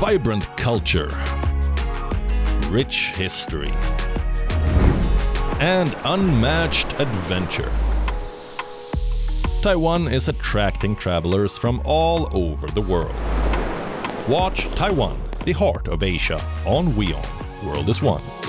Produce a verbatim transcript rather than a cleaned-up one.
vibrant culture, rich history, and unmatched adventure. Taiwan is attracting travelers from all over the world. Watch Taiwan, the heart of Asia, on WION World is One.